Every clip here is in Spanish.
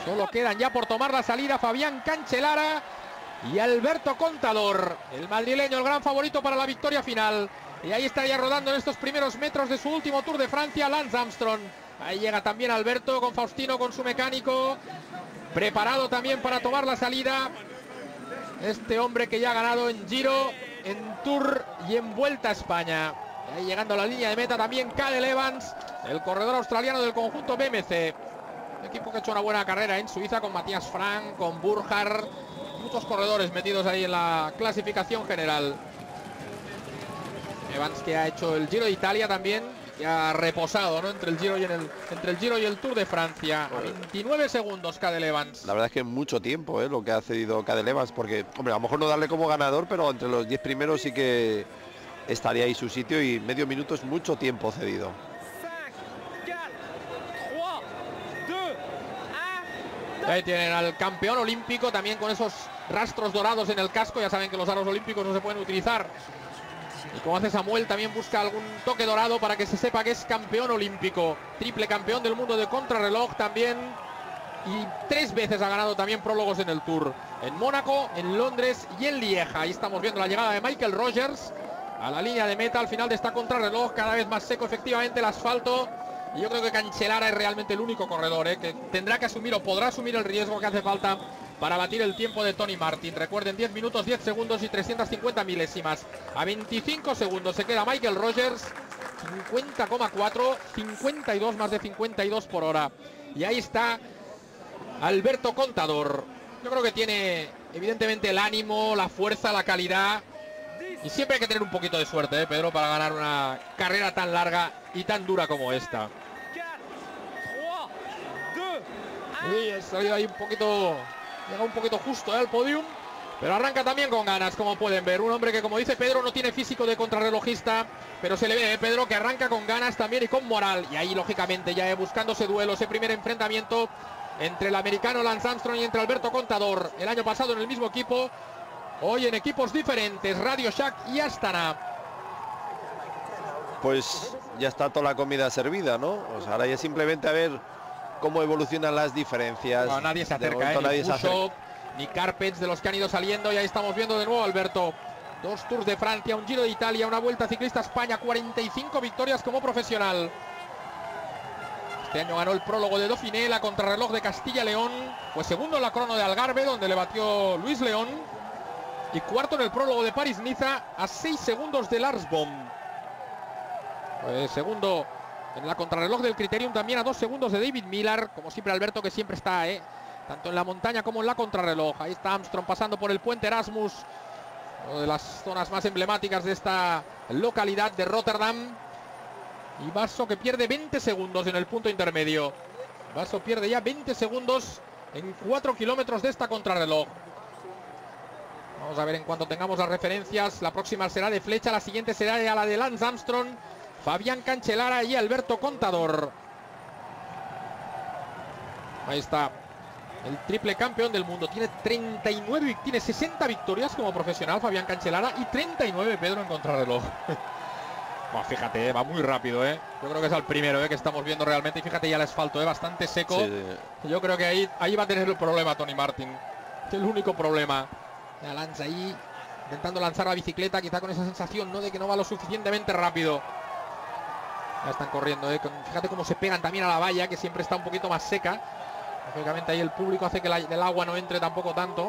Solo quedan ya por tomar la salida Fabián Cancellara y Alberto Contador, el madrileño, el gran favorito para la victoria final. Y ahí está ya rodando en estos primeros metros de su último Tour de Francia, Lance Armstrong. Ahí llega también Alberto con Faustino, con su mecánico, preparado también para tomar la salida. Este hombre que ya ha ganado en Giro, en Tour y en Vuelta a España. Y ahí llegando a la línea de meta también Cadel Evans, el corredor australiano del conjunto BMC. Un equipo que ha hecho una buena carrera en Suiza con Matías Frank, con Burkhardt. Muchos corredores metidos ahí en la clasificación general. Evans, que ha hecho el Giro de Italia también, que ha reposado, ¿no?, entre el Giro y el Tour de Francia. A 29 segundos Cadel Evans. La verdad es que mucho tiempo, lo que ha cedido Cadel Evans, porque, hombre, a lo mejor no darle como ganador, pero entre los 10 primeros sí que estaría ahí su sitio, y medio minuto es mucho tiempo cedido. Ahí tienen al campeón olímpico también con esos rastros dorados en el casco. Ya saben que los aros olímpicos no se pueden utilizar. Y como hace Samuel, también busca algún toque dorado para que se sepa que es campeón olímpico. Triple campeón del mundo de contrarreloj también. Y 3 veces ha ganado también prólogos en el Tour. En Mónaco, en Londres y en Lieja. Ahí estamos viendo la llegada de Michael Rogers a la línea de meta al final de esta contrarreloj. Cada vez más seco efectivamente el asfalto. Y yo creo que Cancellara es realmente el único corredor que tendrá que asumir o podrá asumir el riesgo que hace falta para batir el tiempo de Tony Martin. Recuerden, 10 minutos, 10 segundos y 350 milésimas. A 25 segundos se queda Michael Rogers. 50,4, 52, más de 52 por hora. Y ahí está Alberto Contador. Yo creo que tiene evidentemente el ánimo, la fuerza, la calidad. Y siempre hay que tener un poquito de suerte, Pedro, para ganar una carrera tan larga y tan dura como esta. Y ha salido ahí un poquito, llega un poquito justo al podium, pero arranca también con ganas, como pueden ver. Un hombre que, como dice Pedro, no tiene físico de contrarrelojista, pero se le ve, Pedro, que arranca con ganas también y con moral. Y ahí, lógicamente, ya buscando ese duelo, ese primer enfrentamiento entre el americano Lance Armstrong y entre Alberto Contador. El año pasado en el mismo equipo, hoy en equipos diferentes, Radio Shack y Astana. Pues ya está toda la comida servida, ¿no? O sea, ahora ya simplemente a ver cómo evolucionan las diferencias. No, nadie se acerca, ni Fuso, ni Carpets, de los que han ido saliendo. Y ahí estamos viendo de nuevo a Alberto. 2 Tours de Francia, un Giro de Italia, una Vuelta Ciclista a España, 45 victorias como profesional. Este año ganó el prólogo de Dauphiné, la contrarreloj de Castilla-León. Fue segundo en la crono de Algarve, donde le batió Luis León. Y cuarto en el prólogo de París-Niza, a 6 segundos de Lars Boom. Segundo en la contrarreloj del Criterium, también a 2 segundos de David Millar. Como siempre, Alberto, que siempre está, tanto en la montaña como en la contrarreloj. Ahí está Armstrong pasando por el puente Erasmus, una de las zonas más emblemáticas de esta localidad de Rotterdam. Y Basso, que pierde 20 segundos en el punto intermedio. Basso pierde ya 20 segundos en 4 kilómetros de esta contrarreloj. Vamos a ver en cuanto tengamos las referencias. La próxima será de Flecha, la siguiente será ya la de Lance Armstrong, Fabián Cancellara y Alberto Contador. Ahí está el triple campeón del mundo. Tiene 60 victorias como profesional Fabián Cancellara y 39, Pedro, en contrarreloj. Bueno, fíjate, va muy rápido, Yo creo que es al primero, que estamos viendo realmente. Y fíjate ya el asfalto, bastante seco. Sí. Yo creo que ahí va a tener el problema Tony Martin. Es el único problema. La lanza ahí, intentando lanzar la bicicleta, quizá con esa sensación, ¿no?, de que no va lo suficientemente rápido. Ya están corriendo, Fíjate cómo se pegan también a la valla, que siempre está un poquito más seca. Lógicamente ahí el público hace que el agua no entre tampoco tanto.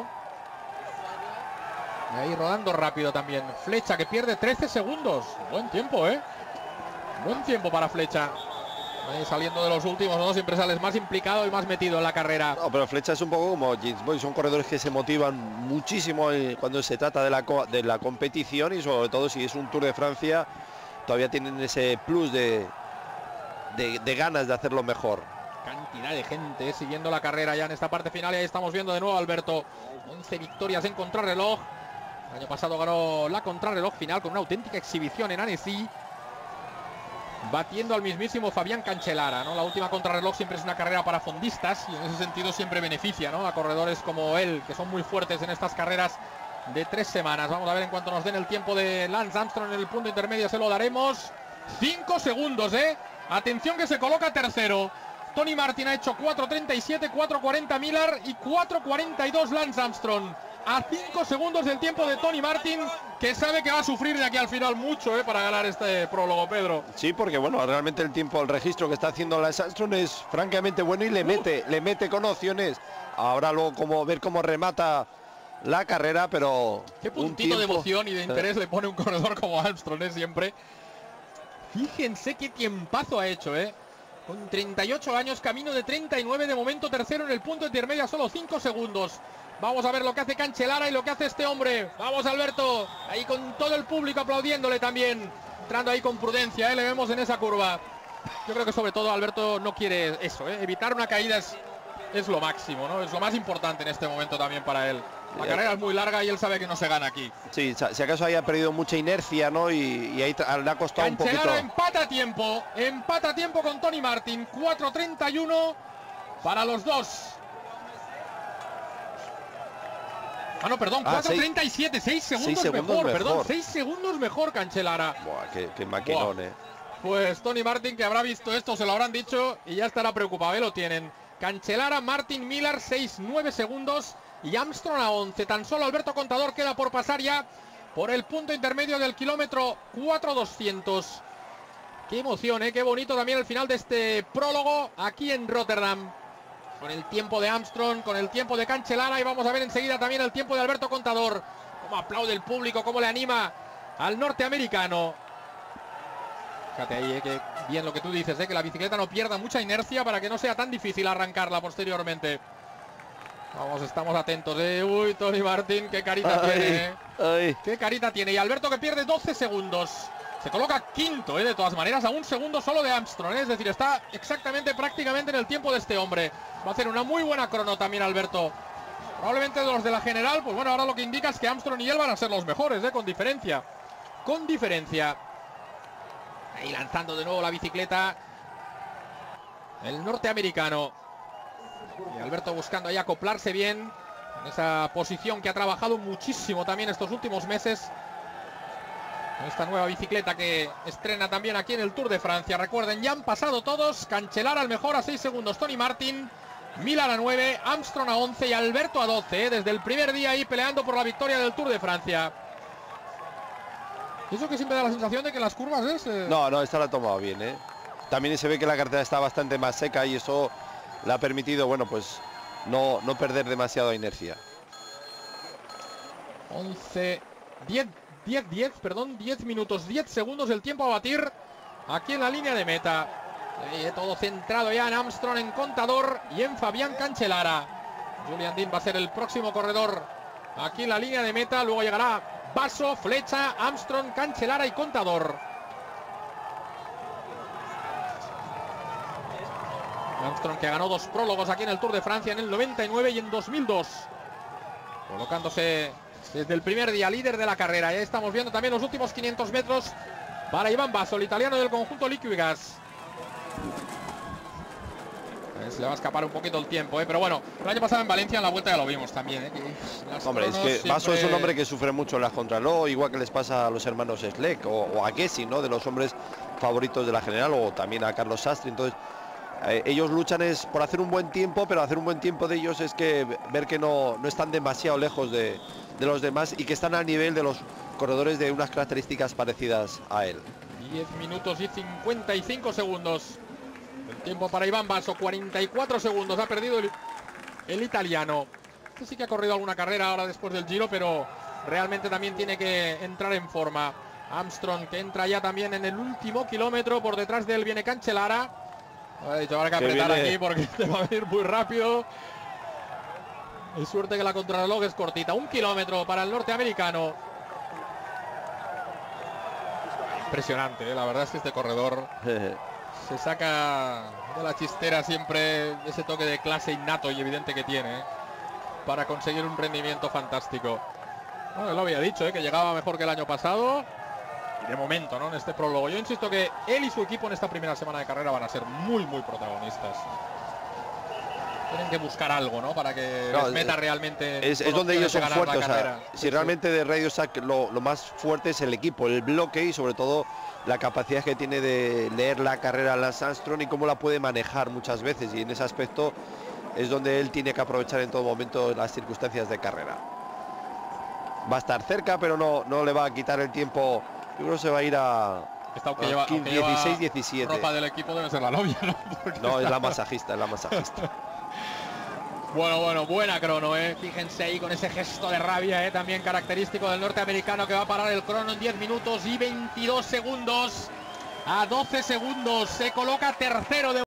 Y ahí rodando rápido también Flecha, que pierde 13 segundos. Buen tiempo, Buen tiempo para Flecha. Ahí saliendo de los últimos, ¿no? Siempre sales más implicado y más metido en la carrera. No, pero Flecha es un poco como James Boy. Son corredores que se motivan muchísimo cuando se trata de la competición, y sobre todo si es un Tour de Francia, todavía tienen ese plus de ganas de hacerlo mejor. Cantidad de gente siguiendo la carrera ya en esta parte final. Y ahí estamos viendo de nuevo a Alberto. 11 victorias en contrarreloj. El año pasado ganó la contrarreloj final con una auténtica exhibición en Annecy, batiendo al mismísimo Fabián Cancellara, ¿no? La última contrarreloj siempre es una carrera para fondistas, y en ese sentido siempre beneficia, ¿no?, a corredores como él, que son muy fuertes en estas carreras de 3 semanas. Vamos a ver en cuanto nos den el tiempo de Lance Armstrong en el punto intermedio, se lo daremos. 5 segundos, Atención, que se coloca tercero. Tony Martin ha hecho 4.37, 4.40 Miller y 4.42 Lance Armstrong. A 5 segundos del tiempo de Tony Martin, que sabe que va a sufrir de aquí al final mucho para ganar este prólogo, Pedro. Sí, porque bueno, realmente el tiempo, el registro que está haciendo Lance Armstrong es francamente bueno y le mete con opciones. Ahora luego ver cómo remata la carrera, pero qué puntito de emoción y de interés le pone un corredor como Armstrong, siempre. Fíjense qué tiempazo ha hecho, con 38 años, camino de 39, de momento tercero en el punto intermedio a solo 5 segundos. Vamos a ver lo que hace Cancellara y lo que hace este hombre. Vamos, Alberto, ahí con todo el público aplaudiéndole también, entrando ahí con prudencia, le vemos en esa curva. Yo creo que sobre todo Alberto no quiere eso, evitar una caída es lo máximo, ¿no? Es lo más importante en este momento también para él. La carrera es muy larga y él sabe que no se gana aquí. Sí, si acaso haya perdido mucha inercia, ¿no? Y ahí le ha costado un poquito. empata a tiempo con Tony Martin. 4.31 para los dos. Ah, no, perdón, 4.37, 6 segundos mejor, perdón, 6 segundos mejor Cancellara. Buah, qué maquinón, Pues Tony Martin, que habrá visto esto, se lo habrán dicho y ya estará preocupado, lo tienen. Cancellara, Martin, Miller, 6-9 segundos y Armstrong a 11. Tan solo Alberto Contador queda por pasar ya por el punto intermedio del kilómetro 4.200. Qué emoción, qué bonito también el final de este prólogo aquí en Rotterdam. Con el tiempo de Armstrong, con el tiempo de Cancellara y vamos a ver enseguida también el tiempo de Alberto Contador. Cómo aplaude el público, cómo le anima al norteamericano. Fíjate ahí, que bien lo que tú dices, que la bicicleta no pierda mucha inercia para que no sea tan difícil arrancarla posteriormente. Vamos, estamos atentos, Uy, Tony Martin, qué carita tiene, Qué carita tiene. Y Alberto que pierde 12 segundos. Se coloca quinto, de todas maneras, a un segundo solo de Armstrong, Es decir, está exactamente, prácticamente en el tiempo de este hombre. Va a hacer una muy buena crono también Alberto. Probablemente de los de la general, pues bueno, ahora lo que indica es que Armstrong y él van a ser los mejores, con diferencia. Con diferencia. Ahí lanzando de nuevo la bicicleta el norteamericano. Y Alberto buscando ahí acoplarse bien en esa posición que ha trabajado muchísimo también estos últimos meses. Esta nueva bicicleta que estrena también aquí en el Tour de Francia. Recuerden, ya han pasado todos. Cancellara al mejor a 6 segundos. Tony Martin. Miller a 9. Armstrong a 11 y Alberto a 12. Desde el primer día ahí peleando por la victoria del Tour de Francia. Eso que siempre da la sensación de que las curvas No, esta la ha tomado bien, También se ve que la carretera está bastante más seca y eso le ha permitido, bueno, pues no perder demasiada inercia. 10 minutos, 10 segundos el tiempo a batir aquí en la línea de meta. Todo centrado ya en Armstrong, en Contador y en Fabián Cancellara. Julian Dean va a ser el próximo corredor aquí en la línea de meta. Luego llegará Basso, Flecha, Armstrong, Cancellara y Contador. Armstrong que ganó 2 prólogos aquí en el Tour de Francia en el 99 y en 2002. Colocándose desde el primer día líder de la carrera. Ya estamos viendo también los últimos 500 metros para Iván Basso, el italiano del conjunto Liquigas. Se le va a escapar un poquito el tiempo, pero bueno, el año pasado en Valencia en la vuelta ya lo vimos también. Hombre, es que siempre... Basso es un hombre que sufre mucho en las contrarreloj, igual que les pasa a los hermanos Schleck o a Gessi, ¿no? De los hombres favoritos de la general, o también a Carlos Sastre. Entonces ellos luchan por hacer un buen tiempo, pero hacer un buen tiempo de ellos es que ver que no están demasiado lejos de los demás y que están al nivel de los corredores de unas características parecidas a él. 10 minutos y 55 segundos. El tiempo para Iván Basso, 44 segundos. Ha perdido el italiano. Este sí que ha corrido alguna carrera ahora después del Giro, pero realmente también tiene que entrar en forma. Armstrong que entra ya también en el último kilómetro. Por detrás de él viene Cancellara. Ha dicho, ahora hay que apretar aquí porque te va a venir muy rápido. Es suerte que la contrarreloj es cortita. 1 kilómetro para el norteamericano. Impresionante, la verdad es que este corredor se saca de la chistera siempre ese toque de clase innato y evidente que tiene para conseguir un rendimiento fantástico. Bueno, lo había dicho, que llegaba mejor que el año pasado. Y de momento, ¿no? En este prólogo. Yo insisto que él y su equipo en esta primera semana de carrera van a ser muy protagonistas. Tienen que buscar algo, ¿no? Para que les meta realmente. Es donde ellos son fuertes. O sea, si realmente de Radio Shack lo más fuerte es el equipo, el bloque y sobre todo la capacidad que tiene de leer la carrera de Lance Armstrong y cómo la puede manejar muchas veces, y en ese aspecto es donde él tiene que aprovechar en todo momento las circunstancias de carrera. Va a estar cerca, pero no le va a quitar el tiempo. Yo creo que se va a ir a 15, 16, 17. Ropa del equipo debe ser la novia, ¿no? No, es la masajista, es la masajista. Bueno, buena crono, ¿eh? Fíjense ahí con ese gesto de rabia, también característico del norteamericano, que va a parar el crono en 10 minutos y 22 segundos. A 12 segundos se coloca tercero de